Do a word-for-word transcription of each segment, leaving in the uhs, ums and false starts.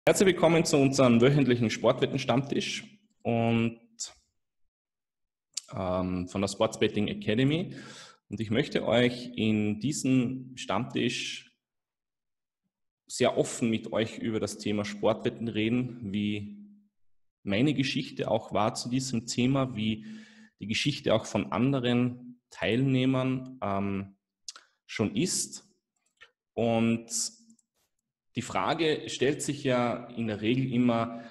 Herzlich willkommen zu unserem wöchentlichen Sportwetten-Stammtisch und ähm, von der Sports Betting Academy. Und ich möchte euch in diesem Stammtisch sehr offen mit euch über das Thema Sportwetten reden, wie meine Geschichte auch war zu diesem Thema, wie die Geschichte auch von anderen Teilnehmern ähm, schon ist. Und die Frage stellt sich ja in der Regel immer,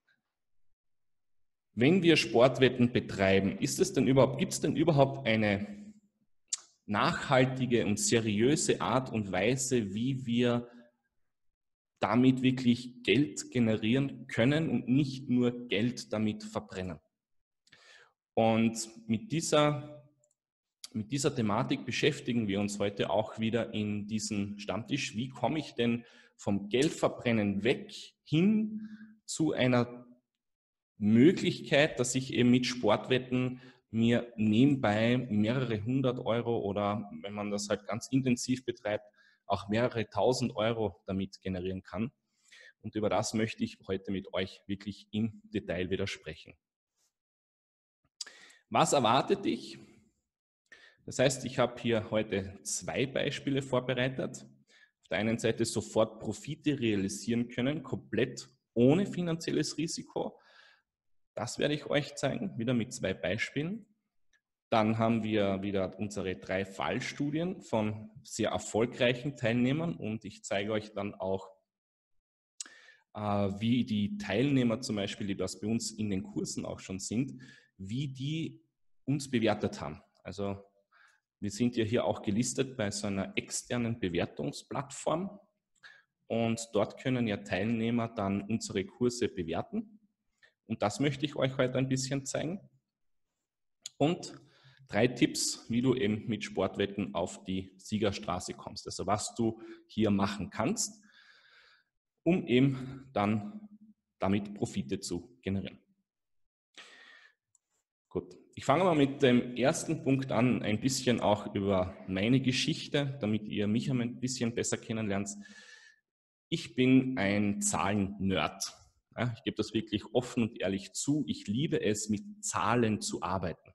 wenn wir Sportwetten betreiben, ist es denn überhaupt, gibt es denn überhaupt eine nachhaltige und seriöse Art und Weise, wie wir damit wirklich Geld generieren können und nicht nur Geld damit verbrennen? Und mit dieser, mit dieser Thematik beschäftigen wir uns heute auch wieder in diesem Stammtisch. Wie komme ich denn vom Geldverbrennen weg hin zu einer Möglichkeit, dass ich eben mit Sportwetten mir nebenbei mehrere hundert Euro oder wenn man das halt ganz intensiv betreibt, auch mehrere tausend Euro damit generieren kann. Und über das möchte ich heute mit euch wirklich im Detail wieder sprechen. Was erwartet dich? Das heißt, ich habe hier heute zwei Beispiele vorbereitet. Auf der einen Seite sofort Profite realisieren können, komplett ohne finanzielles Risiko. Das werde ich euch zeigen, wieder mit zwei Beispielen. Dann haben wir wieder unsere drei Fallstudien von sehr erfolgreichen Teilnehmern und ich zeige euch dann auch, wie die Teilnehmer zum Beispiel, die das bei uns in den Kursen auch schon sind, wie die uns bewertet haben. Also wir sind ja hier auch gelistet bei so einer externen Bewertungsplattform und dort können ja Teilnehmer dann unsere Kurse bewerten. Und das möchte ich euch heute ein bisschen zeigen. Und drei Tipps, wie du eben mit Sportwetten auf die Siegerstraße kommst. Also was du hier machen kannst, um eben dann damit Profite zu generieren. Gut, ich fange mal mit dem ersten Punkt an, ein bisschen auch über meine Geschichte, damit ihr mich ein bisschen besser kennenlernt. Ich bin ein Zahlen-Nerd. Ja, ich gebe das wirklich offen und ehrlich zu. Ich liebe es, mit Zahlen zu arbeiten.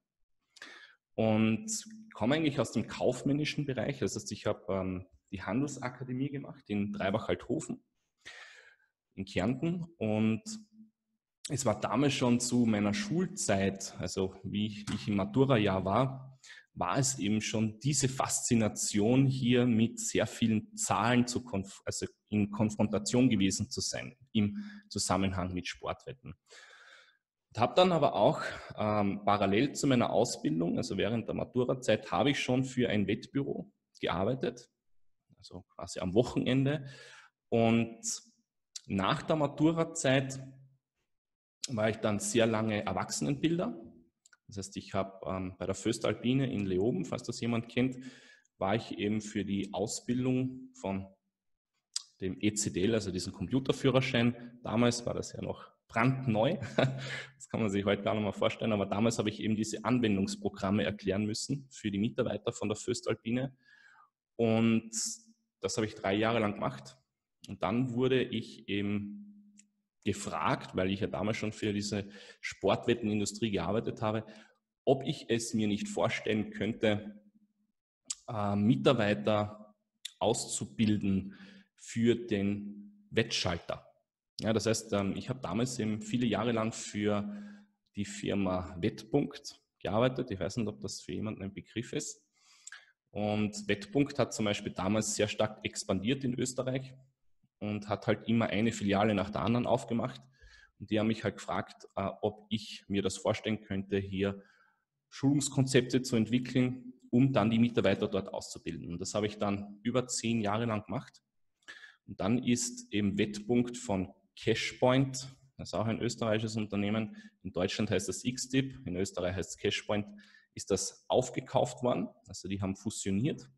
Und komme eigentlich aus dem kaufmännischen Bereich. Das heißt, ich habe ähm, die Handelsakademie gemacht in Dreibach-Althofen in Kärnten. Und es war damals schon zu meiner Schulzeit, also wie ich, wie ich im Matura-Jahr war, war es eben schon diese Faszination hier mit sehr vielen Zahlen zu konf also in Konfrontation gewesen zu sein im Zusammenhang mit Sportwetten. Habe dann aber auch ähm, parallel zu meiner Ausbildung, also während der Matura-Zeit, habe ich schon für ein Wettbüro gearbeitet, also quasi am Wochenende. Und nach der Matura-Zeit war ich dann sehr lange Erwachsenenbilder. Das heißt, ich habe ähm, bei der Föstalpine in Leoben, falls das jemand kennt, war ich eben für die Ausbildung von dem E C D L, also diesen Computerführerschein. Damals war das ja noch brandneu. Das kann man sich heute gar nicht mehr vorstellen. Aber damals habe ich eben diese Anwendungsprogramme erklären müssen für die Mitarbeiter von der Föstalpine. Und das habe ich drei Jahre lang gemacht. Und dann wurde ich eben gefragt, weil ich ja damals schon für diese Sportwettenindustrie gearbeitet habe, ob ich es mir nicht vorstellen könnte, äh, Mitarbeiter auszubilden für den Wettschalter. Ja, das heißt, ähm, ich habe damals eben viele Jahre lang für die Firma Wettpunkt gearbeitet. Ich weiß nicht, ob das für jemanden ein Begriff ist. Und Wettpunkt hat zum Beispiel damals sehr stark expandiert in Österreich und hat halt immer eine Filiale nach der anderen aufgemacht. Und die haben mich halt gefragt, äh, ob ich mir das vorstellen könnte, hier Schulungskonzepte zu entwickeln, um dann die Mitarbeiter dort auszubilden. Und das habe ich dann über zehn Jahre lang gemacht. Und dann ist eben Wettpunkt von Cashpoint, das ist auch ein österreichisches Unternehmen, in Deutschland heißt das X-Tip, in Österreich heißt es Cashpoint, ist das aufgekauft worden, also die haben fusioniert.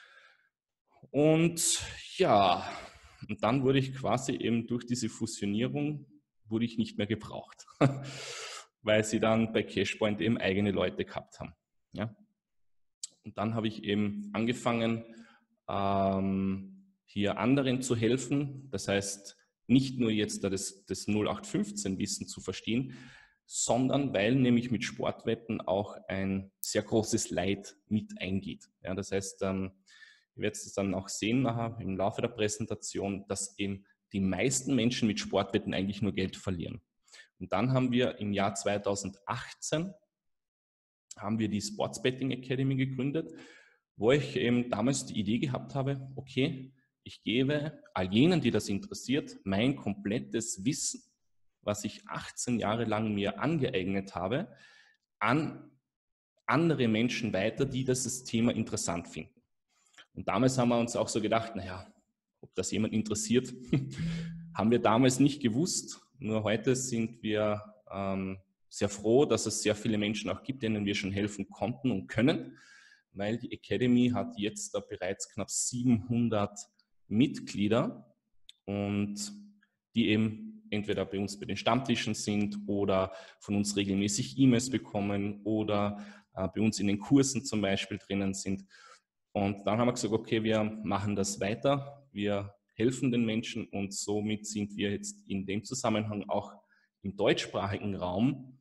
Und ja, und dann wurde ich quasi eben durch diese Fusionierung, wurde ich nicht mehr gebraucht, weil sie dann bei Cashpoint eben eigene Leute gehabt haben. Ja. Und dann habe ich eben angefangen, ähm, hier anderen zu helfen. Das heißt, nicht nur jetzt das, das null acht fünfzehn Wissen zu verstehen, sondern weil nämlich mit Sportwetten auch ein sehr großes Leid mit eingeht. Ja, das heißt, ähm, ihr werdet es dann auch sehen nachher im Laufe der Präsentation, dass eben die meisten Menschen mit Sportwetten eigentlich nur Geld verlieren. Und dann haben wir im Jahr zweitausendachtzehn haben wir die Sports Betting Academy gegründet, wo ich eben damals die Idee gehabt habe, okay, ich gebe all jenen, die das interessiert, mein komplettes Wissen, was ich achtzehn Jahre lang mir angeeignet habe, an andere Menschen weiter, die das Thema interessant finden. Und damals haben wir uns auch so gedacht, naja, ob das jemand interessiert, haben wir damals nicht gewusst. Nur heute sind wir ähm, sehr froh, dass es sehr viele Menschen auch gibt, denen wir schon helfen konnten und können, weil die Academy hat jetzt da bereits knapp siebenhundert Mitglieder und die eben entweder bei uns bei den Stammtischen sind oder von uns regelmäßig E-Mails bekommen oder äh, bei uns in den Kursen zum Beispiel drinnen sind. Und dann haben wir gesagt, okay, wir machen das weiter, wir helfen den Menschen und somit sind wir jetzt in dem Zusammenhang auch im deutschsprachigen Raum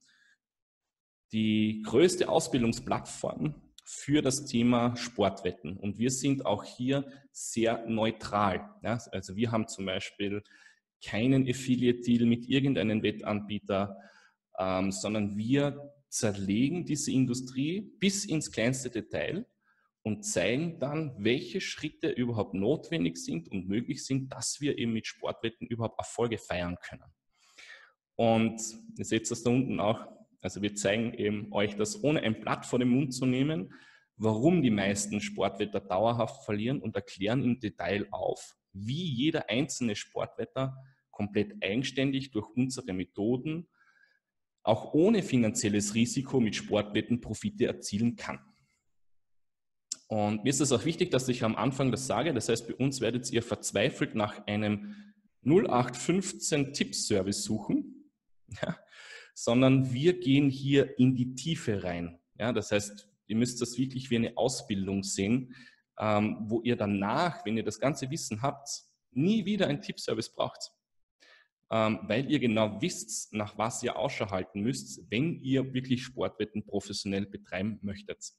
die größte Ausbildungsplattform für das Thema Sportwetten. Und wir sind auch hier sehr neutral. Ja? Also wir haben zum Beispiel keinen Affiliate-Deal mit irgendeinem Wettanbieter, ähm, sondern wir zerlegen diese Industrie bis ins kleinste Detail und zeigen dann, welche Schritte überhaupt notwendig sind und möglich sind, dass wir eben mit Sportwetten überhaupt Erfolge feiern können. Und ihr seht das da unten auch, also wir zeigen eben euch das, ohne ein Blatt vor den Mund zu nehmen, warum die meisten Sportwetter dauerhaft verlieren und erklären im Detail auf, wie jeder einzelne Sportwetter komplett eigenständig durch unsere Methoden, auch ohne finanzielles Risiko mit Sportwetten Profite erzielen kann. Und mir ist es auch wichtig, dass ich am Anfang das sage. Das heißt, bei uns werdet ihr verzweifelt nach einem null acht fünfzehn Tipp-Service suchen, ja, sondern wir gehen hier in die Tiefe rein. Ja, das heißt, ihr müsst das wirklich wie eine Ausbildung sehen, ähm, wo ihr danach, wenn ihr das ganze Wissen habt, nie wieder einen Tipp-Service braucht. Ähm, weil ihr genau wisst, nach was ihr Ausschau halten müsst, wenn ihr wirklich Sportwetten professionell betreiben möchtet.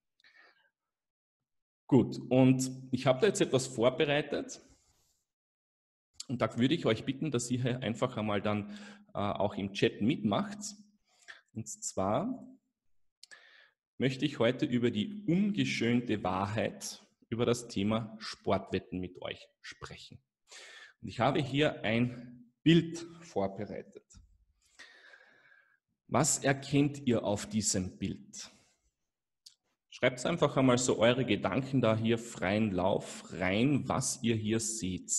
Gut, und ich habe da jetzt etwas vorbereitet und da würde ich euch bitten, dass ihr hier einfach einmal dann äh, auch im Chat mitmacht. Und zwar möchte ich heute über die ungeschönte Wahrheit über das Thema Sportwetten mit euch sprechen. Und ich habe hier ein Bild vorbereitet. Was erkennt ihr auf diesem Bild? Schreibt einfach einmal so eure Gedanken da hier freien Lauf rein, was ihr hier seht.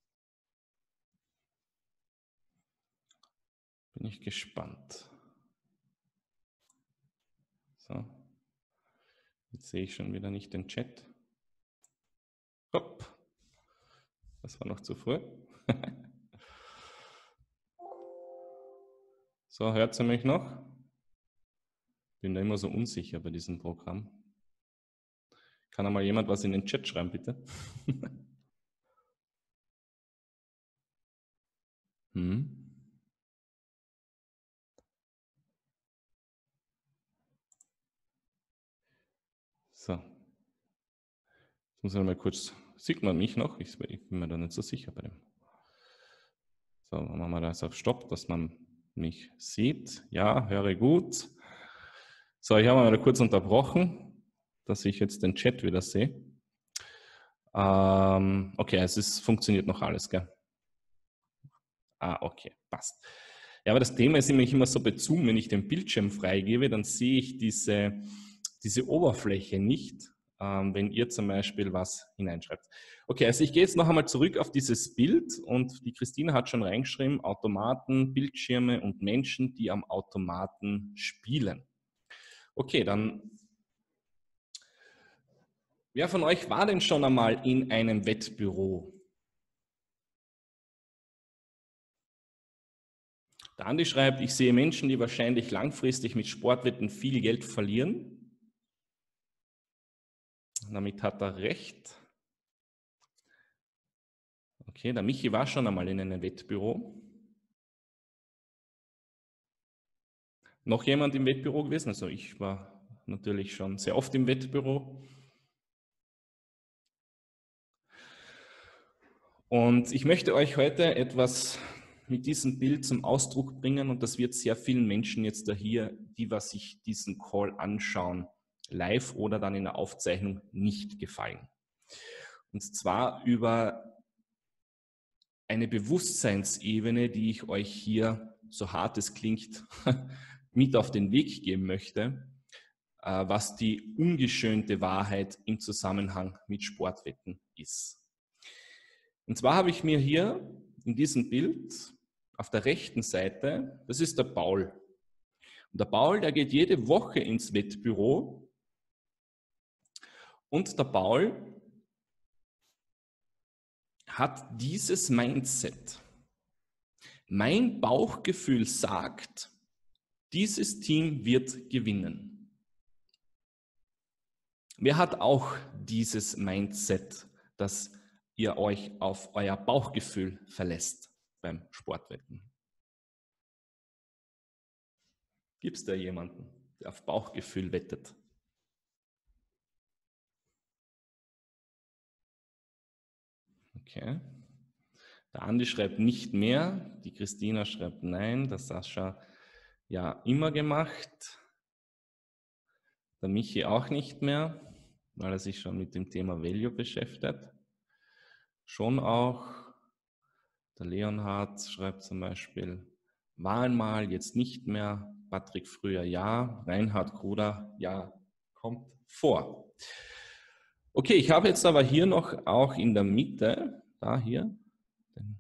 Bin ich gespannt. So, jetzt sehe ich schon wieder nicht den Chat. Hopp, das war noch zu früh. So, hört ihr mich noch? Bin da immer so unsicher bei diesem Programm. Kann einmal jemand was in den Chat schreiben, bitte? hm. So. Jetzt muss ich mal kurz, sieht man mich noch? Ich bin mir da nicht so sicher bei dem. So, machen wir das auf Stopp, dass man mich sieht. Ja, höre gut. So, ich habe mal kurz unterbrochen, dass ich jetzt den Chat wieder sehe. Ähm, okay, es ist, funktioniert noch alles, gell? Ah, okay, passt. Ja, aber das Thema ist nämlich immer so bei Zoom, wenn ich den Bildschirm freigebe, dann sehe ich diese, diese Oberfläche nicht, ähm, wenn ihr zum Beispiel was hineinschreibt. Okay, also ich gehe jetzt noch einmal zurück auf dieses Bild und die Christina hat schon reingeschrieben, Automaten, Bildschirme und Menschen, die am Automaten spielen. Okay, dann, wer von euch war denn schon einmal in einem Wettbüro? Der Andi schreibt, ich sehe Menschen, die wahrscheinlich langfristig mit Sportwetten viel Geld verlieren. Damit hat er recht. Okay, der Michi war schon einmal in einem Wettbüro. Noch jemand im Wettbüro gewesen? Also ich war natürlich schon sehr oft im Wettbüro. Und ich möchte euch heute etwas mit diesem Bild zum Ausdruck bringen und das wird sehr vielen Menschen jetzt da hier, die was sich diesen Call anschauen, live oder dann in der Aufzeichnung nicht gefallen. Und zwar über eine Bewusstseinsebene, die ich euch hier, so hart es klingt, mit auf den Weg geben möchte, was die ungeschönte Wahrheit im Zusammenhang mit Sportwetten ist. Und zwar habe ich mir hier in diesem Bild auf der rechten Seite, das ist der Paul. Und der Paul, der geht jede Woche ins Wettbüro und der Paul hat dieses Mindset. Mein Bauchgefühl sagt, dieses Team wird gewinnen. Wer hat auch dieses Mindset, dass ihr euch auf euer Bauchgefühl verlässt beim Sportwetten? Gibt es da jemanden, der auf Bauchgefühl wettet? Okay. Der Andi schreibt nicht mehr, die Christina schreibt nein, der Sascha ja immer gemacht, der Michi auch nicht mehr, weil er sich schon mit dem Thema Value beschäftigt. Schon auch, der Leonhard schreibt zum Beispiel, war einmal, jetzt nicht mehr, Patrick früher ja, Reinhard Kruder, ja, kommt vor. Okay, ich habe jetzt aber hier noch auch in der Mitte, da hier, den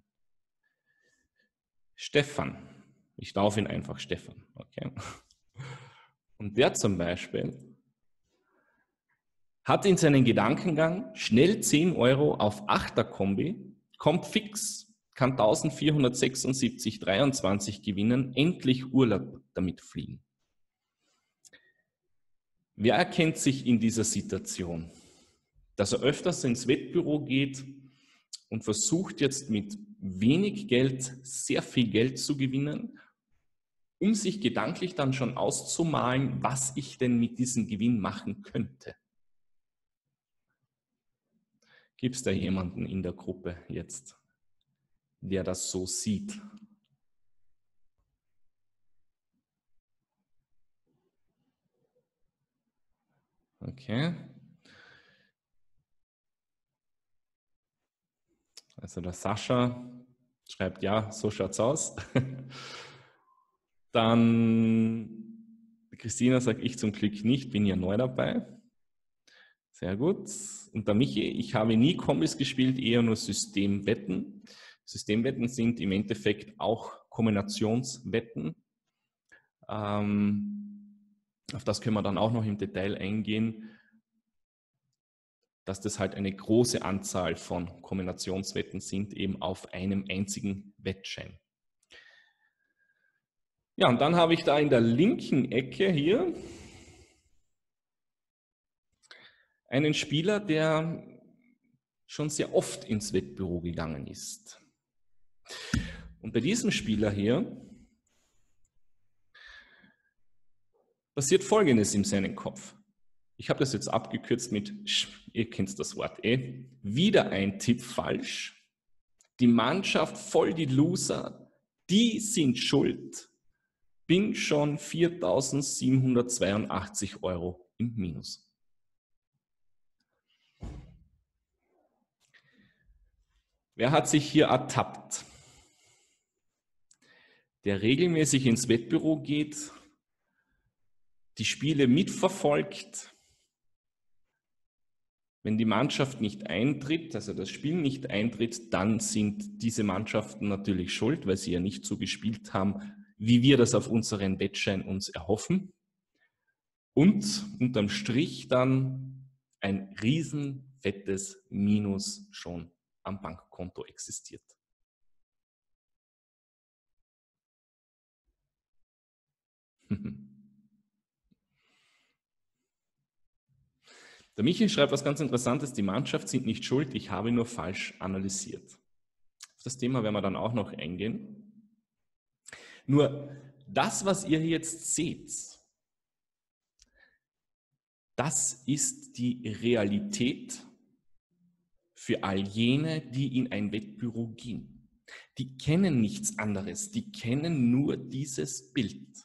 Stefan. Ich darf ihn einfach Stefan, okay. Und der zum Beispiel hat in seinen Gedankengang schnell zehn Euro auf Achter-Kombi, kommt fix, kann eintausendvierhundertsechsundsiebzig Komma dreiundzwanzig gewinnen, endlich Urlaub damit fliegen. Wer erkennt sich in dieser Situation? Dass er öfters ins Wettbüro geht und versucht jetzt mit wenig Geld sehr viel Geld zu gewinnen, um sich gedanklich dann schon auszumalen, was ich denn mit diesem Gewinn machen könnte. Gibt es da jemanden in der Gruppe jetzt, der das so sieht? Okay. Also der Sascha schreibt, ja, so schaut's aus. Dann Christina sagt, ich zum Glück nicht, bin ja neu dabei. Sehr gut. Und der Michi, ich habe nie Kombis gespielt, eher nur Systemwetten. Systemwetten sind im Endeffekt auch Kombinationswetten. Ähm, auf das können wir dann auch noch im Detail eingehen, dass das halt eine große Anzahl von Kombinationswetten sind, eben auf einem einzigen Wettschein. Ja, und dann habe ich da in der linken Ecke hier einen Spieler, der schon sehr oft ins Wettbüro gegangen ist. Und bei diesem Spieler hier passiert Folgendes in seinem Kopf. Ich habe das jetzt abgekürzt mit, ihr kennt das Wort eh, wieder ein Tipp falsch. Die Mannschaft voll die Loser, die sind schuld. Bin schon viertausendsiebenhundertzweiundachtzig Euro im Minus. Wer hat sich hier ertappt? Der regelmäßig ins Wettbüro geht, die Spiele mitverfolgt. Wenn die Mannschaft nicht eintritt, also das Spiel nicht eintritt, dann sind diese Mannschaften natürlich schuld, weil sie ja nicht so gespielt haben, wie wir das auf unseren Wettschein uns erhoffen. Und unterm Strich dann ein riesenfettes Minus schon am Bankkonto existiert. Der Michael schreibt was ganz Interessantes, die Mannschaft sind nicht schuld, ich habe nur falsch analysiert. das Thema werden wir dann auch noch eingehen. Nur das, was ihr jetzt seht, das ist die Realität für all jene, die in ein Wettbüro gehen. Die kennen nichts anderes, die kennen nur dieses Bild.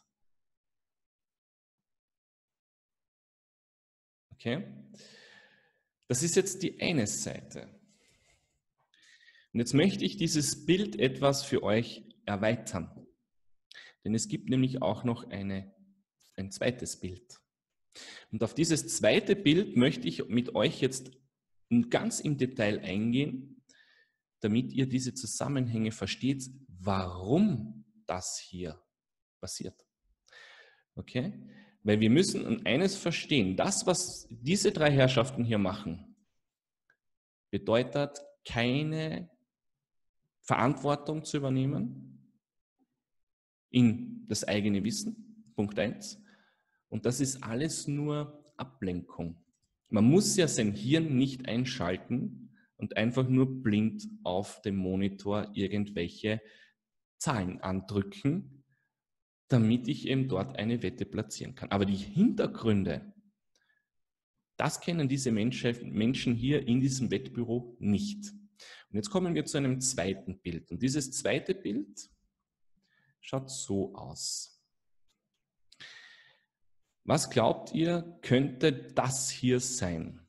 Okay? Das ist jetzt die eine Seite. Und jetzt möchte ich dieses Bild etwas für euch erweitern. Denn es gibt nämlich auch noch eine, ein zweites Bild. Und auf dieses zweite Bild möchte ich mit euch jetzt ganz im Detail eingehen, damit ihr diese Zusammenhänge versteht, warum das hier passiert. Okay? Weil wir müssen eines verstehen, das, was diese drei Herrschaften hier machen, bedeutet keine Verantwortung zu übernehmen in das eigene Wissen, Punkt eins. Und das ist alles nur Ablenkung. Man muss ja sein Hirn nicht einschalten und einfach nur blind auf dem Monitor irgendwelche Zahlen andrücken, damit ich eben dort eine Wette platzieren kann. Aber die Hintergründe, das kennen diese Menschen hier in diesem Wettbüro nicht. Und jetzt kommen wir zu einem zweiten Bild. Und dieses zweite Bild schaut so aus. Was glaubt ihr, könnte das hier sein?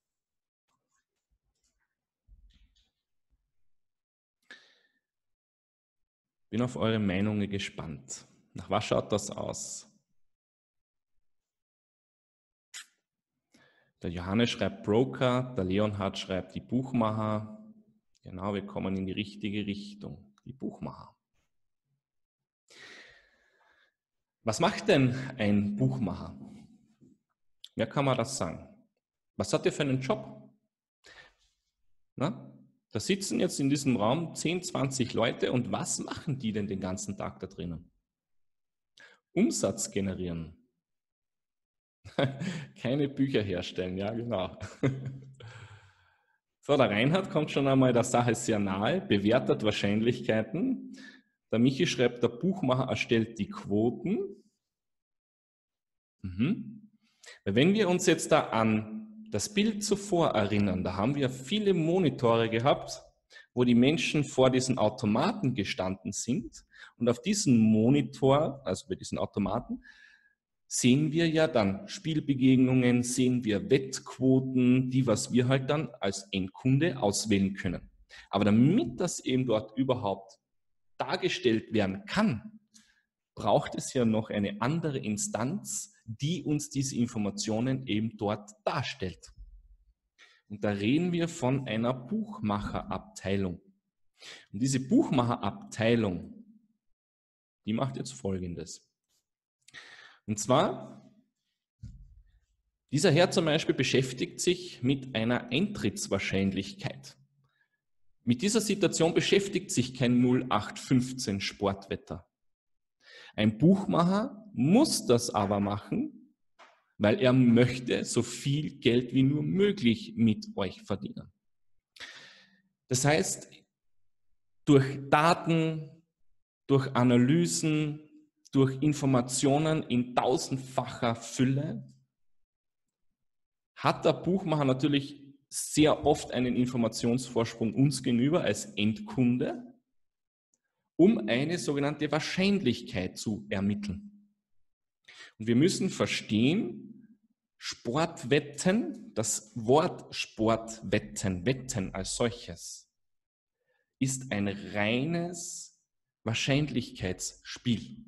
Bin auf eure Meinungen gespannt. Nach was schaut das aus? Der Johannes schreibt Broker, der Leonhard schreibt die Buchmacher. Genau, wir kommen in die richtige Richtung, die Buchmacher. Was macht denn ein Buchmacher? Wer kann man das sagen? Was hat er für einen Job? Na, da sitzen jetzt in diesem Raum zehn, zwanzig Leute und was machen die denn den ganzen Tag da drinnen? Umsatz generieren. Keine Bücher herstellen, ja genau. So, der Reinhard kommt schon einmal der Sache sehr nahe, bewertet Wahrscheinlichkeiten. Der Michi schreibt, der Buchmacher erstellt die Quoten. Mhm. Weil wenn wir uns jetzt da an das Bild zuvor erinnern, da haben wir viele Monitore gehabt, wo die Menschen vor diesen Automaten gestanden sind. Und auf diesem Monitor, also bei diesen Automaten, sehen wir ja dann Spielbegegnungen, sehen wir Wettquoten, die, was wir halt dann als Endkunde auswählen können. Aber damit das eben dort überhaupt dargestellt werden kann, braucht es ja noch eine andere Instanz, die uns diese Informationen eben dort darstellt. Und da reden wir von einer Buchmacherabteilung. Und diese Buchmacherabteilung, die macht jetzt Folgendes. Und zwar, dieser Herr zum Beispiel beschäftigt sich mit einer Eintrittswahrscheinlichkeit. Mit dieser Situation beschäftigt sich kein null acht fünfzehn Sportwetter. Ein Buchmacher muss das aber machen, weil er möchte so viel Geld wie nur möglich mit euch verdienen. Das heißt, durch Daten, durch Analysen, durch Informationen in tausendfacher Fülle hat der Buchmacher natürlich sehr oft einen Informationsvorsprung uns gegenüber als Endkunde, um eine sogenannte Wahrscheinlichkeit zu ermitteln. Und wir müssen verstehen, Sportwetten, das Wort Sportwetten, Wetten als solches, ist ein reines Wahrscheinlichkeitsspiel.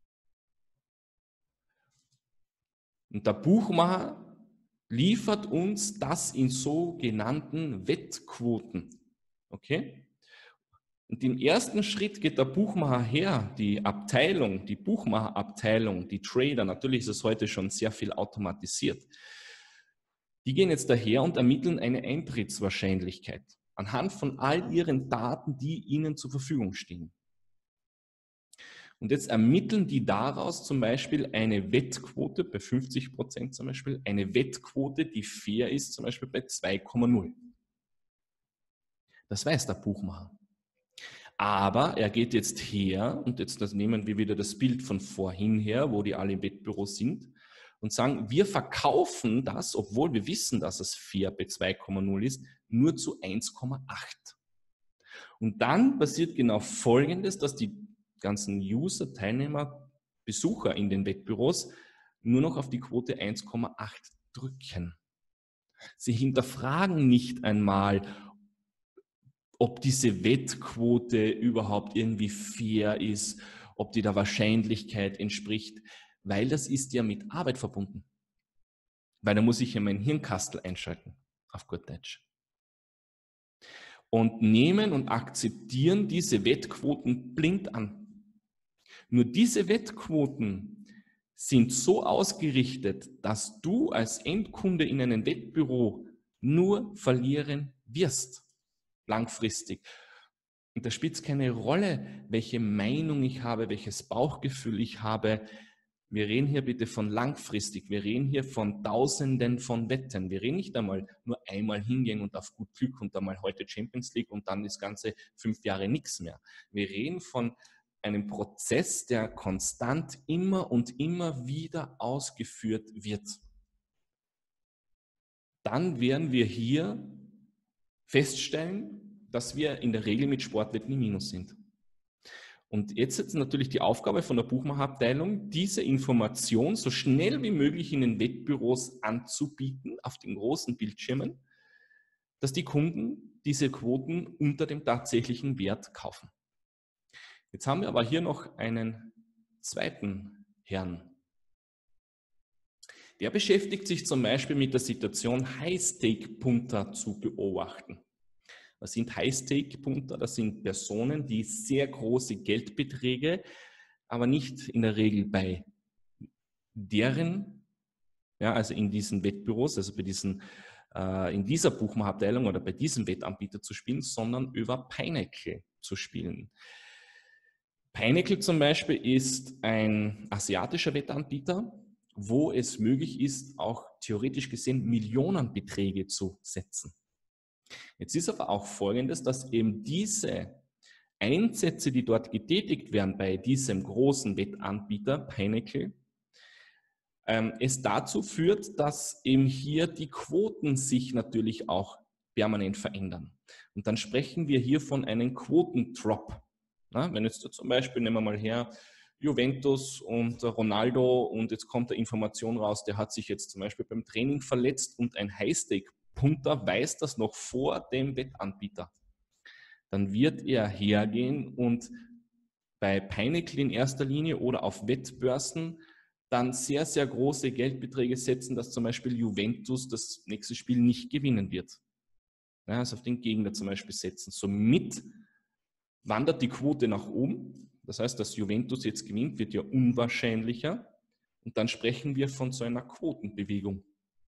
Und der Buchmacher liefert uns das in sogenannten Wettquoten. Okay? Und im ersten Schritt geht der Buchmacher her, die Abteilung, die Buchmacherabteilung, die Trader, natürlich ist es heute schon sehr viel automatisiert, die gehen jetzt daher und ermitteln eine Eintrittswahrscheinlichkeit anhand von all ihren Daten, die ihnen zur Verfügung stehen. Und jetzt ermitteln die daraus zum Beispiel eine Wettquote bei fünfzig Prozent zum Beispiel, eine Wettquote, die fair ist zum Beispiel bei zwei Komma null. Das weiß der Buchmacher. Aber er geht jetzt her, und jetzt das nehmen wir wieder das Bild von vorhin her, wo die alle im Wettbüro sind, und sagen, wir verkaufen das, obwohl wir wissen, dass es fair bei zwei Komma null ist, nur zu eins Komma acht. Und dann passiert genau Folgendes, dass die ganzen User, Teilnehmer, Besucher in den Wettbüros nur noch auf die Quote eins Komma acht drücken. Sie hinterfragen nicht einmal, ob diese Wettquote überhaupt irgendwie fair ist, ob die der Wahrscheinlichkeit entspricht, weil das ist ja mit Arbeit verbunden. Weil da muss ich ja mein Hirnkastel einschalten, auf gut Deutsch. Und nehmen und akzeptieren diese Wettquoten blind an. Nur diese Wettquoten sind so ausgerichtet, dass du als Endkunde in einem Wettbüro nur verlieren wirst, langfristig. Und da spielt es keine Rolle, welche Meinung ich habe, welches Bauchgefühl ich habe. Wir reden hier bitte von langfristig. Wir reden hier von Tausenden von Wetten. Wir reden nicht einmal nur einmal hingehen und auf gut Glück und einmal heute Champions League und dann das Ganze fünf Jahre nichts mehr. Wir reden von einem Prozess, der konstant immer und immer wieder ausgeführt wird. Dann werden wir hier feststellen, dass wir in der Regel mit Sportwetten im Minus sind. Und jetzt ist natürlich die Aufgabe von der Buchmacherabteilung, diese Information so schnell wie möglich in den Wettbüros anzubieten, auf den großen Bildschirmen, dass die Kunden diese Quoten unter dem tatsächlichen Wert kaufen. Jetzt haben wir aber hier noch einen zweiten Herrn. Der beschäftigt sich zum Beispiel mit der Situation, High-Stake-Punter zu beobachten. Was sind High-Stake-Punter? Das sind Personen, die sehr große Geldbeträge, aber nicht in der Regel bei deren, ja, also in diesen Wettbüros, also bei diesen, äh, in dieser Buchmacherabteilung oder bei diesem Wettanbieter zu spielen, sondern über Pinnacle zu spielen. Pinnacle zum Beispiel ist ein asiatischer Wettanbieter, wo es möglich ist, auch theoretisch gesehen Millionenbeträge zu setzen. Jetzt ist aber auch Folgendes, dass eben diese Einsätze, die dort getätigt werden bei diesem großen Wettanbieter Pinnacle, ähm, es dazu führt, dass eben hier die Quoten sich natürlich auch permanent verändern. Und dann sprechen wir hier von einem Quotendrop. Na, wenn jetzt zum Beispiel, nehmen wir mal her, Juventus und Ronaldo und jetzt kommt eine Information raus, der hat sich jetzt zum Beispiel beim Training verletzt und ein High-Stake-Punter weiß das noch vor dem Wettanbieter. Dann wird er hergehen und bei Pinnacle in erster Linie oder auf Wettbörsen dann sehr, sehr große Geldbeträge setzen, dass zum Beispiel Juventus das nächste Spiel nicht gewinnen wird. Ja, also auf den Gegner zum Beispiel setzen. Somit wandert die Quote nach oben. Das heißt, dass Juventus jetzt gewinnt, wird ja unwahrscheinlicher. Und dann sprechen wir von so einer Quotenbewegung.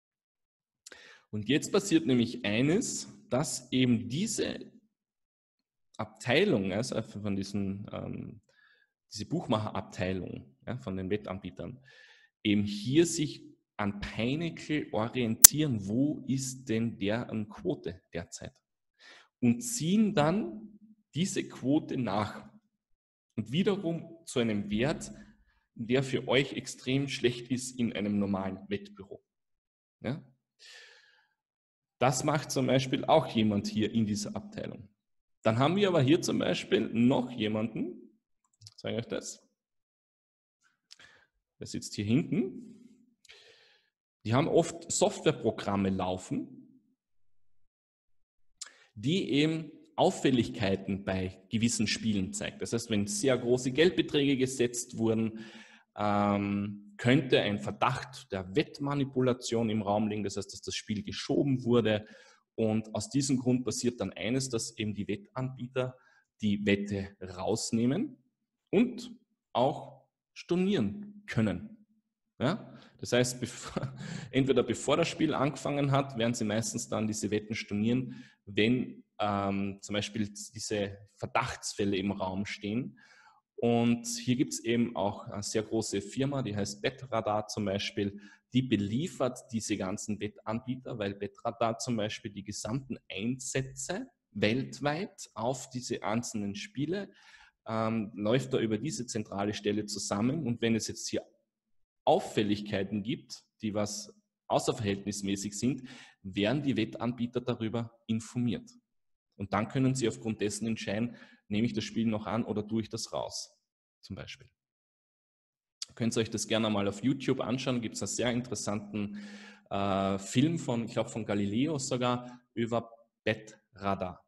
Und jetzt passiert nämlich eines, dass eben diese Abteilung, also von diesen, ähm, diese Buchmacherabteilung, ja, von den Wettanbietern, eben hier sich an Pinnacle orientieren, wo ist denn deren Quote derzeit? Und ziehen dann diese Quote nach. Und wiederum zu einem Wert, der für euch extrem schlecht ist in einem normalen Wettbüro. Ja? Das macht zum Beispiel auch jemand hier in dieser Abteilung. Dann haben wir aber hier zum Beispiel noch jemanden, ich zeige euch das, der sitzt hier hinten. Die haben oft Softwareprogramme laufen, die eben Auffälligkeiten bei gewissen Spielen zeigt. Das heißt, wenn sehr große Geldbeträge gesetzt wurden, ähm, könnte ein Verdacht der Wettmanipulation im Raum liegen. Das heißt, dass das Spiel geschoben wurde. Und aus diesem Grund passiert dann eines, dass eben die Wettanbieter die Wette rausnehmen und auch stornieren können. Ja? Das heißt, bevor, entweder bevor das Spiel angefangen hat, werden sie meistens dann diese Wetten stornieren, wenn ähm, zum Beispiel diese Verdachtsfälle im Raum stehen. Und hier gibt es eben auch eine sehr große Firma, die heißt Bettradar zum Beispiel, die beliefert diese ganzen Wettanbieter, weil Bettradar zum Beispiel die gesamten Einsätze weltweit auf diese einzelnen Spiele, ähm, läuft da über diese zentrale Stelle zusammen. Und wenn es jetzt hier Auffälligkeiten gibt, die was außerverhältnismäßig sind, werden die Wettanbieter darüber informiert. Und dann können sie aufgrund dessen entscheiden, nehme ich das Spiel noch an oder tue ich das raus, zum Beispiel. Ihr könnt euch das gerne mal auf YouTube anschauen, gibt es einen sehr interessanten äh, Film von, ich glaube von Galileo sogar, über Bettradar.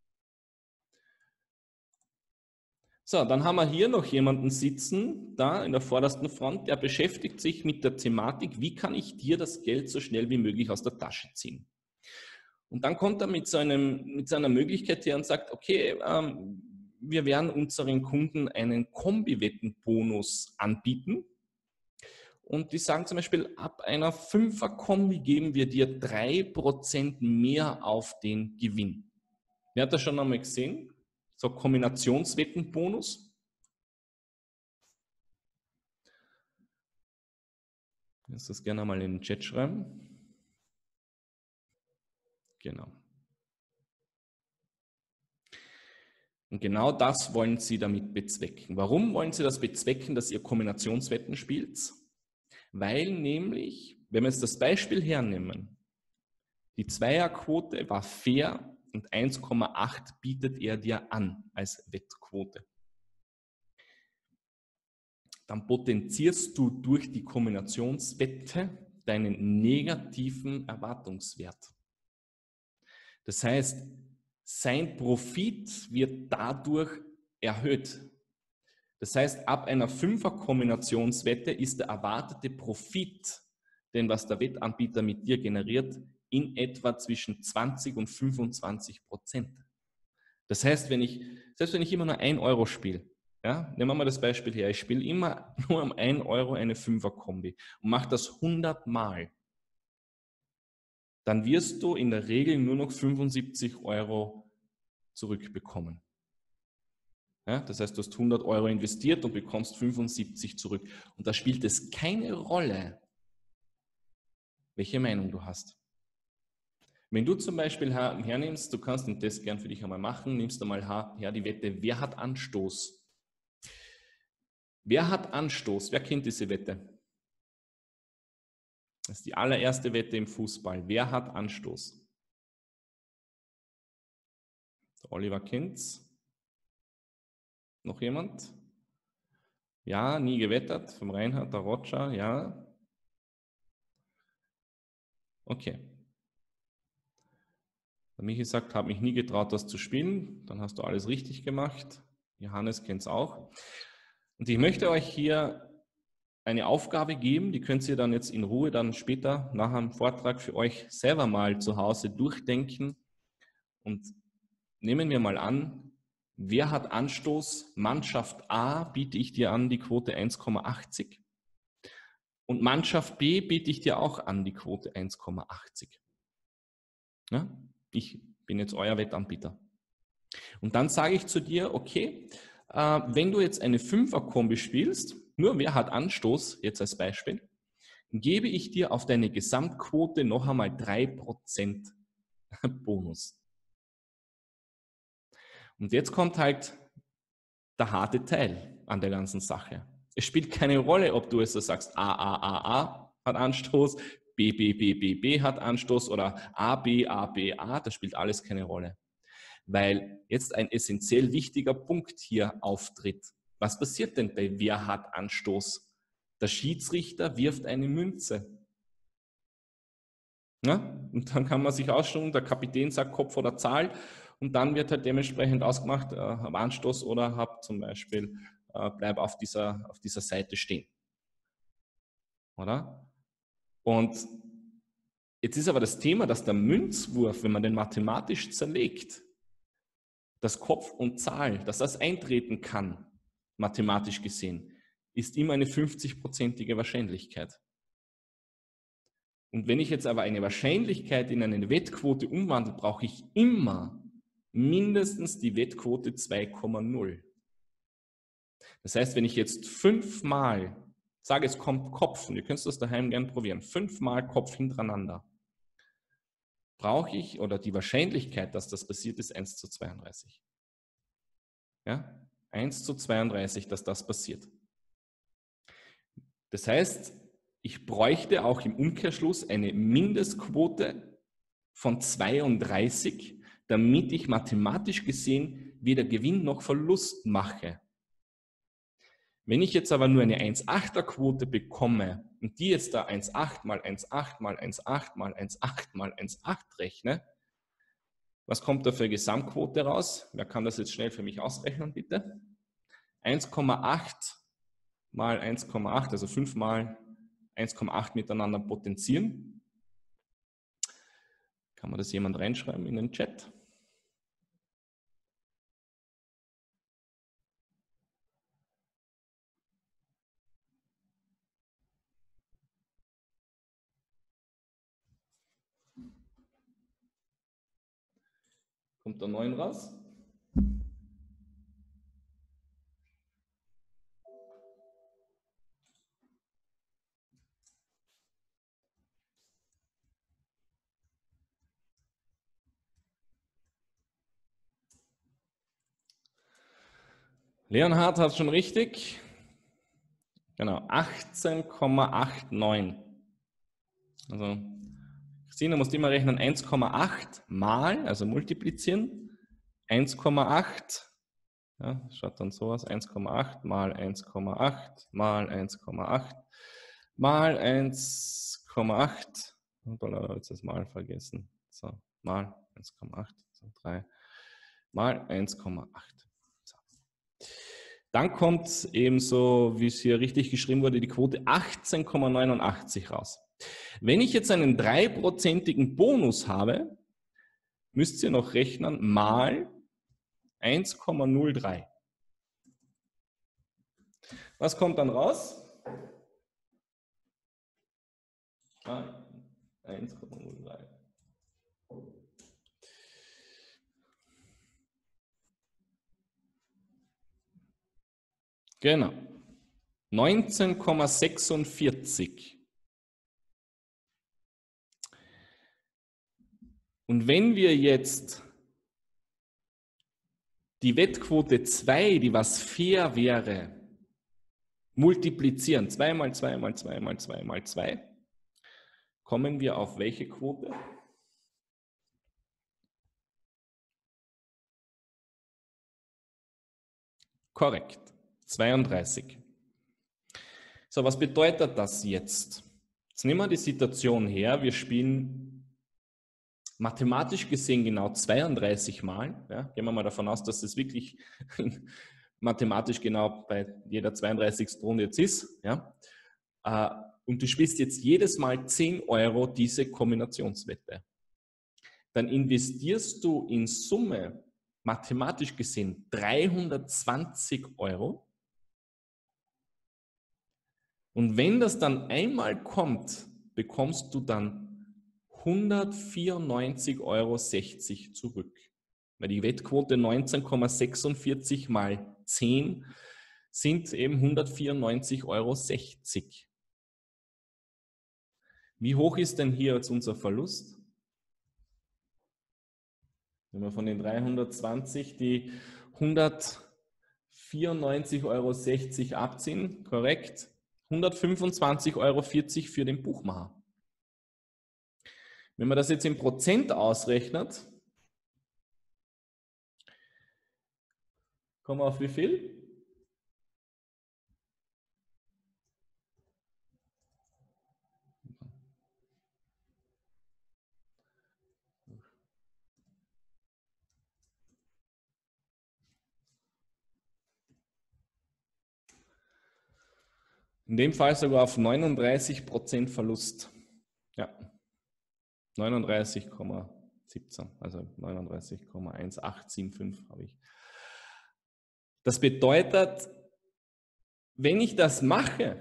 So, dann haben wir hier noch jemanden sitzen, da in der vordersten Front, der beschäftigt sich mit der Thematik, wie kann ich dir das Geld so schnell wie möglich aus der Tasche ziehen. Und dann kommt er mit, so einem, mit seiner Möglichkeit her und sagt, okay, ähm, wir werden unseren Kunden einen Kombi-Wetten-Bonus anbieten. Und die sagen zum Beispiel, ab einer Fünfer-Kombi geben wir dir drei Prozent mehr auf den Gewinn. Wer hat das schon einmal gesehen? So Kombinationswettenbonus. Kannst du das gerne mal in den Chat schreiben? Genau. Und genau das wollen Sie damit bezwecken. Warum wollen Sie das bezwecken, dass ihr Kombinationswetten spielt? Weil nämlich, wenn wir jetzt das Beispiel hernehmen, die Zweierquote war fair und eins Komma acht bietet er dir an als Wettquote. Dann potenzierst du durch die Kombinationswette deinen negativen Erwartungswert. Das heißt, sein Profit wird dadurch erhöht. Das heißt, ab einer Fünfer-Kombinationswette ist der erwartete Profit, den was der Wettanbieter mit dir generiert, in etwa zwischen zwanzig und fünfundzwanzig Prozent. Das heißt, wenn ich, selbst wenn ich immer nur ein Euro spiele, ja, nehmen wir mal das Beispiel her, ich spiele immer nur um ein Euro eine Fünfer-Kombi und mache das hundert Mal, dann wirst du in der Regel nur noch fünfundsiebzig Euro zurückbekommen. Ja, das heißt, du hast hundert Euro investiert und bekommst fünfundsiebzig zurück. Und da spielt es keine Rolle, welche Meinung du hast. Wenn du zum Beispiel hernimmst, du kannst den Test gern für dich einmal machen, nimmst du mal her die Wette, wer hat Anstoß? Wer hat Anstoß? Wer kennt diese Wette? Das ist die allererste Wette im Fußball. Wer hat Anstoß? Der Oliver kennt's. Noch jemand? Ja, nie gewettert. Vom Reinhard, der Roger, ja. Okay. Der Michi sagt, habe mich nie getraut, das zu spielen. Dann hast du alles richtig gemacht. Johannes kennt es auch. Und ich möchte euch hier eine Aufgabe geben, die könnt ihr dann jetzt in Ruhe dann später nach dem Vortrag für euch selber mal zu Hause durchdenken. Und nehmen wir mal an, wer hat Anstoß? Mannschaft A biete ich dir an die Quote eins Komma achtzig und Mannschaft B biete ich dir auch an die Quote eins Komma achtzig. Ja? Ich bin jetzt euer Wettanbieter. Und dann sage ich zu dir, okay, äh, wenn du jetzt eine Fünfer-Kombi spielst, nur wer hat Anstoß, jetzt als Beispiel, gebe ich dir auf deine Gesamtquote noch einmal drei Prozent Bonus. Und jetzt kommt halt der harte Teil an der ganzen Sache. Es spielt keine Rolle, ob du es so sagst, A, A, A, A hat Anstoß, B, B, B, B, B hat Anstoß oder A, B, A, B, A, das spielt alles keine Rolle. Weil jetzt ein essentiell wichtiger Punkt hier auftritt. Was passiert denn bei wer hat Anstoß? Der Schiedsrichter wirft eine Münze. Ja? Und dann kann man sich aussuchen, der Kapitän sagt Kopf oder Zahl und dann wird halt dementsprechend ausgemacht, äh, hab Anstoß oder hab zum Beispiel, äh, bleib auf dieser, auf dieser Seite stehen. Oder? Und jetzt ist aber das Thema, dass der Münzwurf, wenn man den mathematisch zerlegt, das Kopf und Zahl, dass das eintreten kann, mathematisch gesehen, ist immer eine fünfzig-prozentige Wahrscheinlichkeit. Und wenn ich jetzt aber eine Wahrscheinlichkeit in eine Wettquote umwandle, brauche ich immer mindestens die Wettquote zwei Komma null. Das heißt, wenn ich jetzt fünfmal sage, es kommt Kopf, und ihr könnt das daheim gerne probieren, fünfmal Kopf hintereinander, brauche ich, oder die Wahrscheinlichkeit, dass das passiert, ist eins zu zweiunddreißig. Ja? eins zu zweiunddreißig, dass das passiert. Das heißt, ich bräuchte auch im Umkehrschluss eine Mindestquote von zweiunddreißig, damit ich mathematisch gesehen weder Gewinn noch Verlust mache. Wenn ich jetzt aber nur eine eins Komma achter Quote bekomme und die jetzt da eins Komma acht mal eins Komma acht mal eins Komma acht mal eins Komma acht mal eins Komma acht rechne, was kommt da für Gesamtquote raus? Wer kann das jetzt schnell für mich ausrechnen, bitte? eins Komma acht mal eins Komma acht, also fünf mal eins Komma acht miteinander potenzieren. Kann man das jemand reinschreiben in den Chat? Kommt da neun raus? Leonhard hat schon richtig. Genau, achtzehn Komma neunundachtzig. Also, Christina muss immer rechnen, eins Komma acht mal, also multiplizieren, eins Komma acht, ja, schaut dann so aus, eins Komma acht mal eins Komma acht mal eins Komma acht mal eins Komma acht, und da habe ich das mal vergessen, so, mal eins Komma acht, so drei, mal eins Komma acht. Dann kommt ebenso, wie es hier richtig geschrieben wurde, die Quote achtzehn Komma neunundachtzig raus. Wenn ich jetzt einen dreiprozentigen Bonus habe, müsst ihr noch rechnen mal eins Komma null drei. Was kommt dann raus? Ah, eins Komma null drei. Genau. neunzehn Komma sechsundvierzig. Und wenn wir jetzt die Wettquote zwei, die was fair wäre, multiplizieren, zwei mal zwei mal zwei mal zwei mal zwei, kommen wir auf welche Quote? Korrekt, zweiunddreißig. So, was bedeutet das jetzt? Jetzt nehmen wir die Situation her, wir spielen mathematisch gesehen genau zweiunddreißig Mal. Ja, gehen wir mal davon aus, dass es wirklich mathematisch genau bei jeder zweiunddreißigsten Runde jetzt ist. Ja, und du spielst jetzt jedes Mal zehn Euro diese Kombinationswette. Dann investierst du in Summe mathematisch gesehen dreihundertzwanzig Euro. Und wenn das dann einmal kommt, bekommst du dann hundertvierundneunzig Euro sechzig zurück. Weil die Wettquote neunzehn Komma sechsundvierzig mal zehn sind eben hundertvierundneunzig Euro sechzig. Wie hoch ist denn hier jetzt unser Verlust? Wenn wir von den dreihundertzwanzig die hundertvierundneunzig Euro sechzig abziehen, korrekt, hundertfünfundzwanzig Euro vierzig für den Buchmacher. Wenn man das jetzt in Prozent ausrechnet, kommen wir auf wie viel? In dem Fall sogar auf neununddreißig Prozent Verlust. Ja, neununddreißig Komma siebzehn, also neununddreißig Komma achtzehn sieben fünf habe ich. Das bedeutet, wenn ich das mache,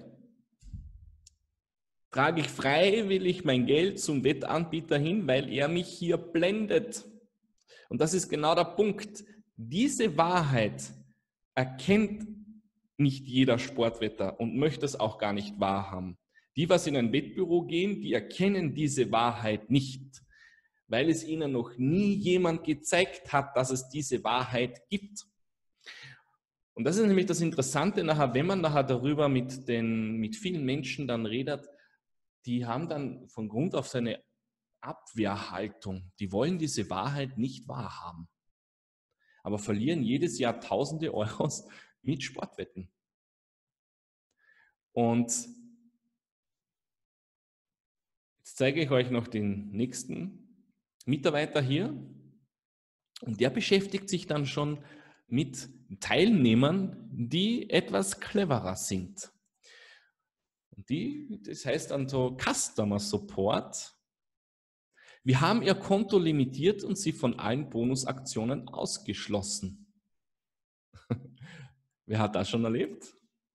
trage ich freiwillig mein Geld zum Wettanbieter hin, weil er mich hier blendet. Und das ist genau der Punkt. Diese Wahrheit erkennt nicht jeder Sportwetter und möchte es auch gar nicht wahrhaben. Die, was in ein Wettbüro gehen, die erkennen diese Wahrheit nicht. weil es ihnen noch nie jemand gezeigt hat, dass es diese Wahrheit gibt. Und das ist nämlich das Interessante nachher, wenn man nachher darüber mit, den, mit vielen Menschen dann redet, die haben dann von Grund auf so eine Abwehrhaltung. Die wollen diese Wahrheit nicht wahrhaben, aber verlieren jedes Jahr tausende Euros mit Sportwetten. Und jetzt zeige ich euch noch den nächsten Mitarbeiter hier. Und der beschäftigt sich dann schon mit Teilnehmern, die etwas cleverer sind. Und die, das heißt dann so Customer Support. Wir haben ihr Konto limitiert und sie von allen Bonusaktionen ausgeschlossen. Wer hat das schon erlebt?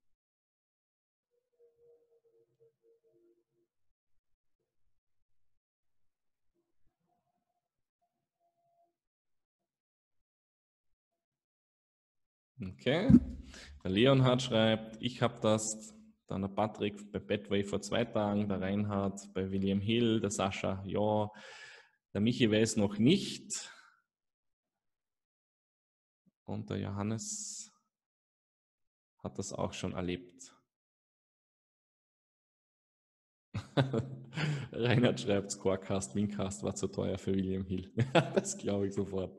Okay, der Leonhard schreibt, ich habe das, dann der Patrick bei Betway vor zwei Tagen, der Reinhard bei William Hill, der Sascha, ja, der Michi weiß noch nicht und der Johannes hat das auch schon erlebt. Reinhard schreibt, Scorecast, Wincast war zu teuer für William Hill. Das glaube ich sofort.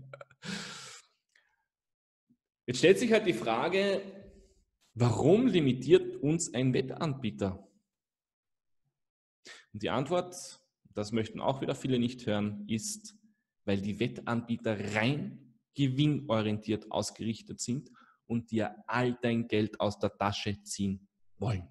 Jetzt stellt sich halt die Frage, warum limitiert uns ein Wettanbieter? Und die Antwort, das möchten auch wieder viele nicht hören, ist, weil die Wettanbieter rein gewinnorientiert ausgerichtet sind und dir all dein Geld aus der Tasche ziehen wollen.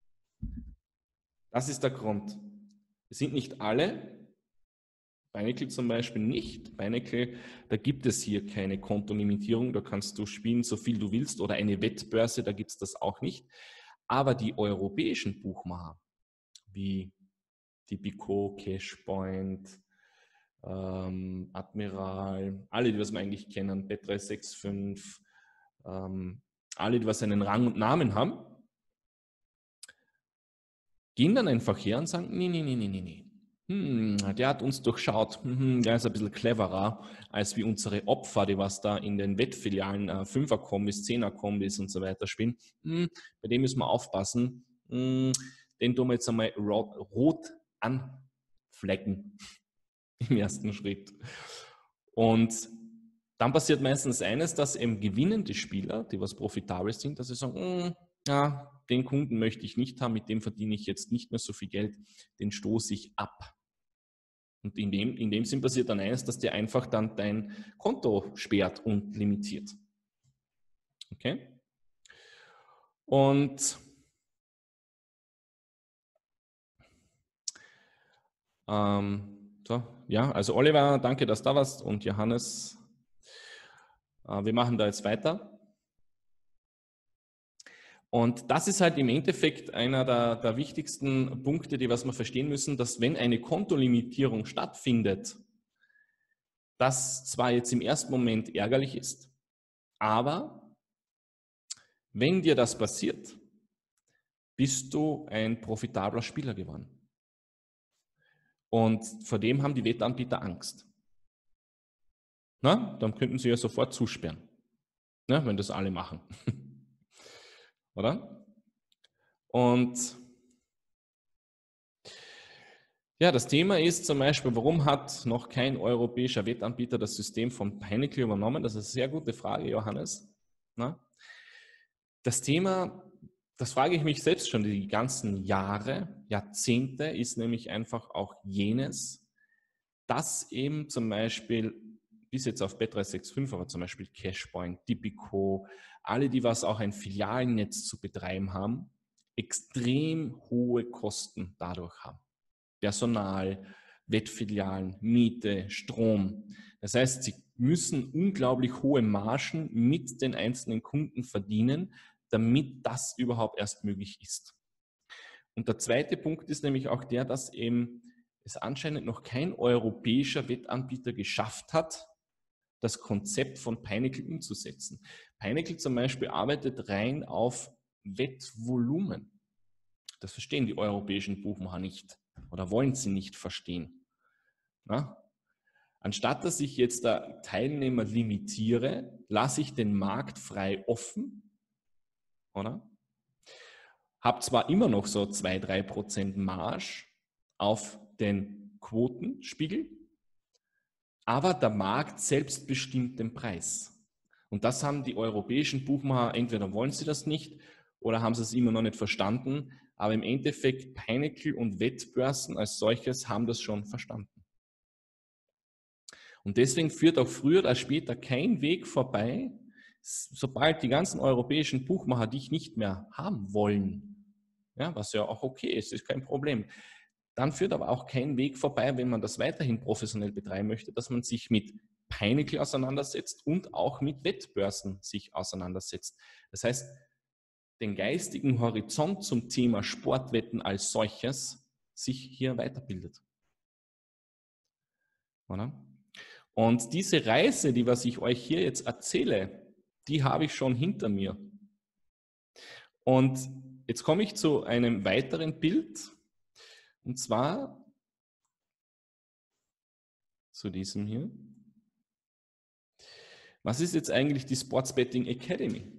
Das ist der Grund. Es sind nicht alle, Beinecke zum Beispiel nicht. Beinecke, da gibt es hier keine Kontolimitierung, da kannst du spielen, so viel du willst, oder eine Wettbörse, da gibt es das auch nicht. Aber die europäischen Buchmacher, wie Tipico, Cashpoint, ähm, Admiral, alle, die was wir eigentlich kennen, Bet drei sechs fünf, ähm, alle, die was einen Rang und Namen haben, gehen dann einfach her und sagen, nee, nee, nee, nee, nee, nee. Hm, der hat uns durchschaut, hm, der ist ein bisschen cleverer als wie unsere Opfer, die was da in den Wettfilialen äh, Fünfer-Kombis, Zehner-Kombis und so weiter spielen. Hm, bei dem müssen wir aufpassen. Hm, den tun wir jetzt einmal rot, rot anflecken im ersten Schritt. Und dann passiert meistens eines, dass eben gewinnende Spieler, die was profitabel sind, dass sie sagen, hm, ja, den Kunden möchte ich nicht haben, mit dem verdiene ich jetzt nicht mehr so viel Geld, den stoße ich ab. Und in dem, in dem Sinn passiert dann eines, dass der einfach dann dein Konto sperrt und limitiert. Okay? Und ähm, so, ja, also Oliver, danke, dass du da warst, und Johannes, äh, wir machen da jetzt weiter. Und das ist halt im Endeffekt einer der, der wichtigsten Punkte, die was wir verstehen müssen, dass wenn eine Kontolimitierung stattfindet, das zwar jetzt im ersten Moment ärgerlich ist, aber wenn dir das passiert, bist du ein profitabler Spieler geworden. Und vor dem haben die Wettanbieter Angst. Na, dann könnten sie ja sofort zusperren, ne, wenn das alle machen. Oder? Und ja, das Thema ist zum Beispiel, warum hat noch kein europäischer Wettanbieter das System von Pinnacle übernommen? Das ist eine sehr gute Frage, Johannes. Na? Das Thema, das frage ich mich selbst schon die ganzen Jahre, Jahrzehnte, ist nämlich einfach auch jenes, dass eben zum Beispiel, bis jetzt auf Bet drei sechs fünf, aber zum Beispiel Cashpoint, Tipico, alle, die was auch ein Filialnetz zu betreiben haben, extrem hohe Kosten dadurch haben. Personal, Wettfilialen, Miete, Strom. Das heißt, sie müssen unglaublich hohe Margen mit den einzelnen Kunden verdienen, damit das überhaupt erst möglich ist. Und der zweite Punkt ist nämlich auch der, dass eben es anscheinend noch kein europäischer Wettanbieter geschafft hat, das Konzept von Pinnacle umzusetzen. Pinnacle zum Beispiel arbeitet rein auf Wettvolumen. Das verstehen die europäischen Buchmacher nicht oder wollen sie nicht verstehen. Na? Anstatt dass ich jetzt da Teilnehmer limitiere, lasse ich den Markt frei offen, oder? Habe zwar immer noch so zwei bis drei Prozent Marge auf den Quotenspiegel, aber der Markt selbst bestimmt den Preis. Und das haben die europäischen Buchmacher, entweder wollen sie das nicht oder haben sie es immer noch nicht verstanden, aber im Endeffekt Pinnacle und Wettbörsen als solches haben das schon verstanden. Und deswegen führt auch früher oder später kein Weg vorbei, sobald die ganzen europäischen Buchmacher dich nicht mehr haben wollen, ja, was ja auch okay ist, ist kein Problem, dann führt aber auch kein Weg vorbei, wenn man das weiterhin professionell betreiben möchte, dass man sich mit Pinnacle auseinandersetzt und auch mit Wettbörsen sich auseinandersetzt. Das heißt, den geistigen Horizont zum Thema Sportwetten als solches sich hier weiterbildet. Oder? Und diese Reise, die was ich euch hier jetzt erzähle, die habe ich schon hinter mir. Und jetzt komme ich zu einem weiteren Bild, und zwar zu diesem hier. Was ist jetzt eigentlich die Sports Betting Academy?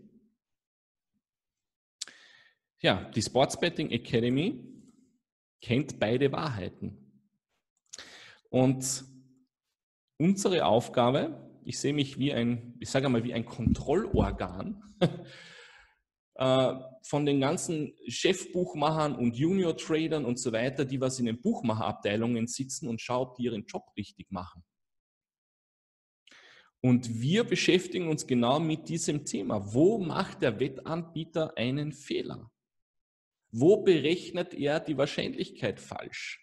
Ja, die Sports Betting Academy kennt beide Wahrheiten. Und unsere Aufgabe, ich sehe mich wie ein, ich sage mal, wie ein Kontrollorgan von den ganzen Chefbuchmachern und Junior-Tradern und so weiter, die was in den Buchmacherabteilungen sitzen und schauen, ob die ihren Job richtig machen. Und wir beschäftigen uns genau mit diesem Thema. Wo macht der Wettanbieter einen Fehler? Wo berechnet er die Wahrscheinlichkeit falsch?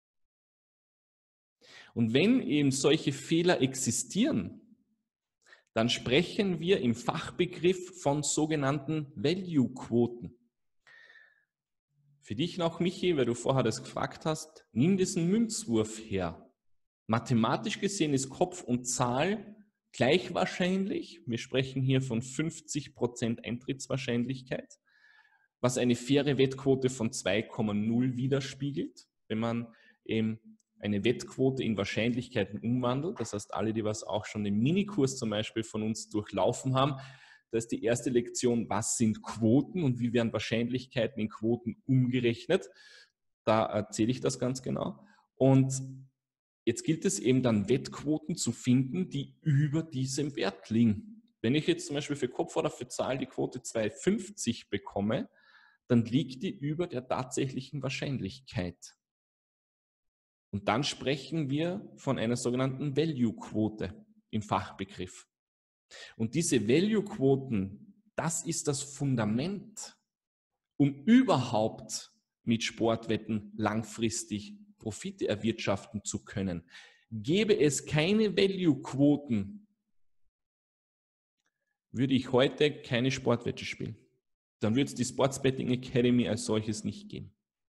Und wenn eben solche Fehler existieren, dann sprechen wir im Fachbegriff von sogenannten Value-Quoten. Für dich noch, Michi, weil du vorher das gefragt hast, nimm diesen Münzwurf her. Mathematisch gesehen ist Kopf und Zahl gleich wahrscheinlich. Wir sprechen hier von fünfzig Prozent Eintrittswahrscheinlichkeit, was eine faire Wettquote von zwei Komma null widerspiegelt, wenn man eben eine Wettquote in Wahrscheinlichkeiten umwandelt. Das heißt, alle, die was auch schon den Minikurs zum Beispiel von uns durchlaufen haben, da ist die erste Lektion, was sind Quoten und wie werden Wahrscheinlichkeiten in Quoten umgerechnet. Da erzähle ich das ganz genau. Und jetzt gilt es eben dann, Wettquoten zu finden, die über diesem Wert liegen. Wenn ich jetzt zum Beispiel für Kopf oder für Zahl die Quote zwei Komma fünfzig bekomme, dann liegt die über der tatsächlichen Wahrscheinlichkeit. Und dann sprechen wir von einer sogenannten Value-Quote im Fachbegriff. Und diese Value-Quoten, das ist das Fundament, um überhaupt mit Sportwetten langfristig Profite erwirtschaften zu können. Gäbe es keine Value-Quoten, würde ich heute keine Sportwette spielen. Dann würde es die Sports Betting Academy als solches nicht geben.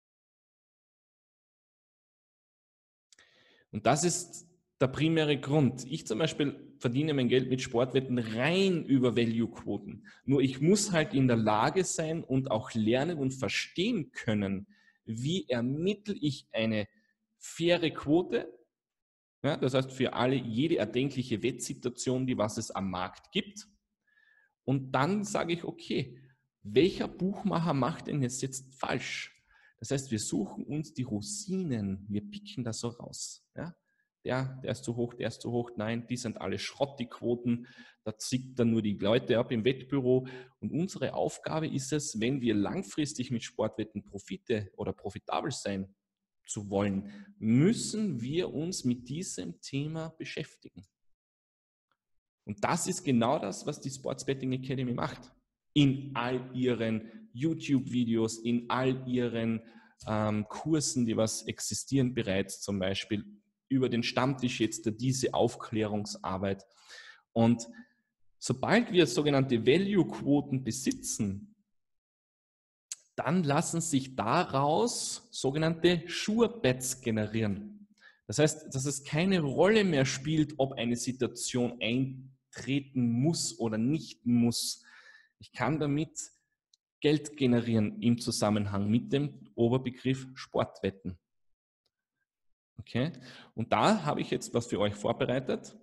Und das ist der primäre Grund. Ich zum Beispiel verdiene mein Geld mit Sportwetten rein über Value-Quoten. Nur ich muss halt in der Lage sein und auch lernen und verstehen können, wie ermittle ich eine faire Quote. Ja, das heißt für alle, jede erdenkliche Wettsituation, die was es am Markt gibt. Und dann sage ich, okay, welcher Buchmacher macht denn jetzt, jetzt falsch? Das heißt, wir suchen uns die Rosinen, wir picken das so raus. Ja? Der, der ist zu hoch, der ist zu hoch, nein, die sind alle Schrott, die Quoten, da zieht dann nur die Leute ab im Wettbüro. Und unsere Aufgabe ist es, wenn wir langfristig mit Sportwetten Profite oder profitabel sein zu wollen, müssen wir uns mit diesem Thema beschäftigen. Und das ist genau das, was die Sports Betting Academy macht. In all ihren YouTube-Videos, in all ihren ähm, Kursen, die was existieren bereits, zum Beispiel über den Stammtisch jetzt diese Aufklärungsarbeit. Und sobald wir sogenannte Value-Quoten besitzen, dann lassen sich daraus sogenannte Sure-Bets generieren. Das heißt, dass es keine Rolle mehr spielt, ob eine Situation eintreten muss oder nicht muss. Ich kann damit Geld generieren im Zusammenhang mit dem Oberbegriff Sportwetten. Okay, und da habe ich jetzt was für euch vorbereitet.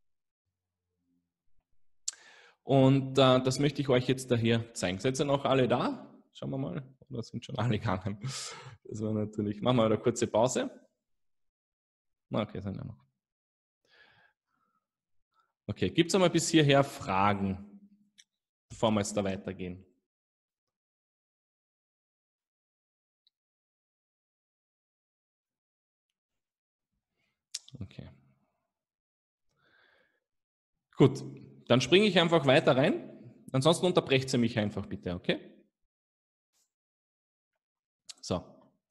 Und äh, das möchte ich euch jetzt daher zeigen. Seid ihr noch alle da? Schauen wir mal. Oder sind schon alle gegangen? Das war natürlich. Machen wir eine kurze Pause. Okay, sind ja noch. Okay, gibt es einmal bis hierher Fragen, bevor wir jetzt da weitergehen? Okay. Gut, dann springe ich einfach weiter rein. Ansonsten unterbrecht ihr mich einfach bitte, okay? So.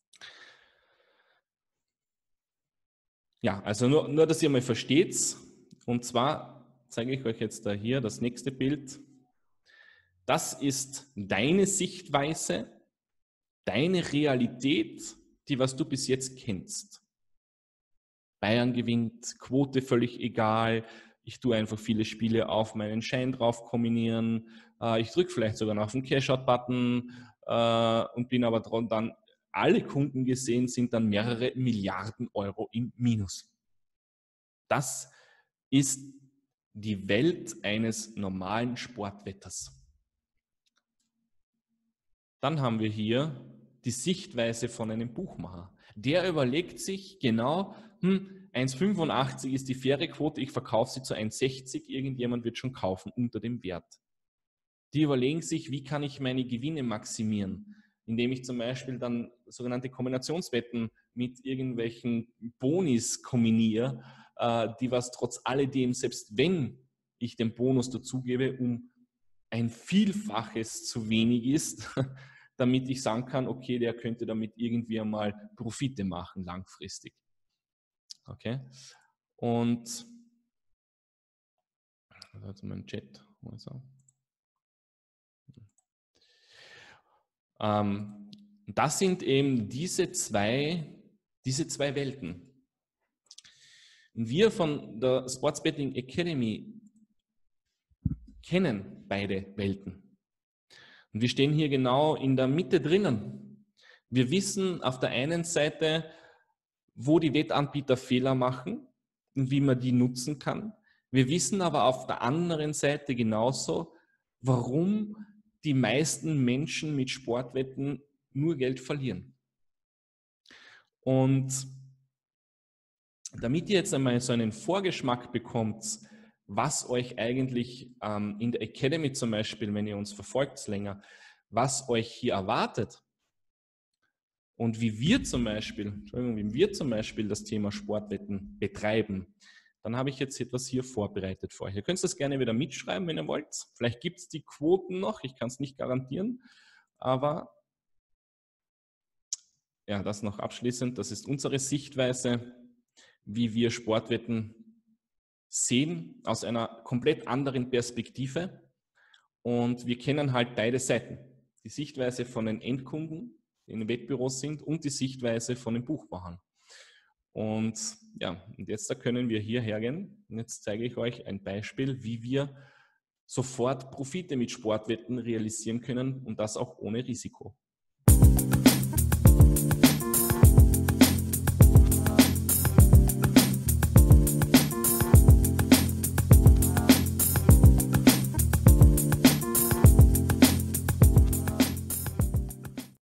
Ja, also nur, nur dass ihr mal versteht. Und zwar zeige ich euch jetzt da hier das nächste Bild. Das ist deine Sichtweise, deine Realität, die was du bis jetzt kennst. Bayern gewinnt, Quote völlig egal. Ich tue einfach viele Spiele auf meinen Schein drauf kombinieren. Ich drücke vielleicht sogar noch auf den Cash-Out-Button und bin aber dann, alle Kunden gesehen, sind dann mehrere Milliarden Euro im Minus. Das ist die Welt eines normalen Sportwetters. Dann haben wir hier die Sichtweise von einem Buchmacher. Der überlegt sich genau, hm, eins Komma fünfundachtzig ist die faire Quote, ich verkaufe sie zu eins Komma sechzig, irgendjemand wird schon kaufen unter dem Wert. Die überlegen sich, wie kann ich meine Gewinne maximieren, indem ich zum Beispiel dann sogenannte Kombinationswetten mit irgendwelchen Bonis kombiniere, die was trotz alledem, selbst wenn ich den Bonus dazugebe, um ein Vielfaches zu wenig ist, damit ich sagen kann, okay, der könnte damit irgendwie einmal Profite machen langfristig. Okay. Und also mein Chat. Also. Ähm, das sind eben diese zwei, diese zwei Welten. Und wir von der Sports Betting Academy kennen beide Welten. Und wir stehen hier genau in der Mitte drinnen. Wir wissen auf der einen Seite, wo die Wettanbieter Fehler machen und wie man die nutzen kann. Wir wissen aber auf der anderen Seite genauso, warum die meisten Menschen mit Sportwetten nur Geld verlieren. Und damit ihr jetzt einmal so einen Vorgeschmack bekommt, was euch eigentlich ähm, in der Academy zum Beispiel, wenn ihr uns verfolgt länger, was euch hier erwartet und wie wir zum Beispiel, Entschuldigung, wie wir zum Beispiel das Thema Sportwetten betreiben, dann habe ich jetzt etwas hier vorbereitet für euch. Ihr könnt das gerne wieder mitschreiben, wenn ihr wollt. Vielleicht gibt es die Quoten noch, ich kann es nicht garantieren, aber ja, das noch abschließend, das ist unsere Sichtweise, wie wir Sportwetten sehen, aus einer komplett anderen Perspektive. Und wir kennen halt beide Seiten. Die Sichtweise von den Endkunden, die in den Wettbüros sind, und die Sichtweise von den Buchmachern. Und ja, und jetzt da können wir hier hergehen. Und jetzt zeige ich euch ein Beispiel, wie wir sofort Profite mit Sportwetten realisieren können und das auch ohne Risiko.